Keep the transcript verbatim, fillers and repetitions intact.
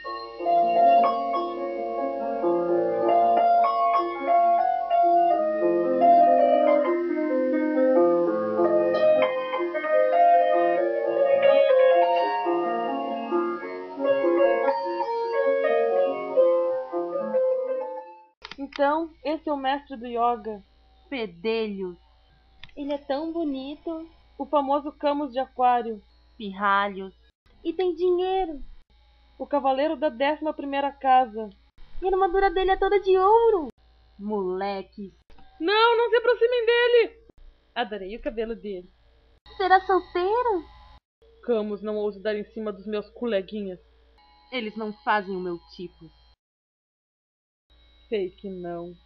Então, esse é o mestre do yoga. Fedelhos, Ele é tão bonito. O famoso Camus de Aquário. pirralhos, E tem dinheiro. O cavaleiro da décima primeira casa. E a armadura dele é toda de ouro. moleques. Não, não se aproximem dele! Adorei o cabelo dele. Será solteiro? Camus não ouse dar em cima dos meus coleguinhas. Eles não fazem o meu tipo. Sei que não.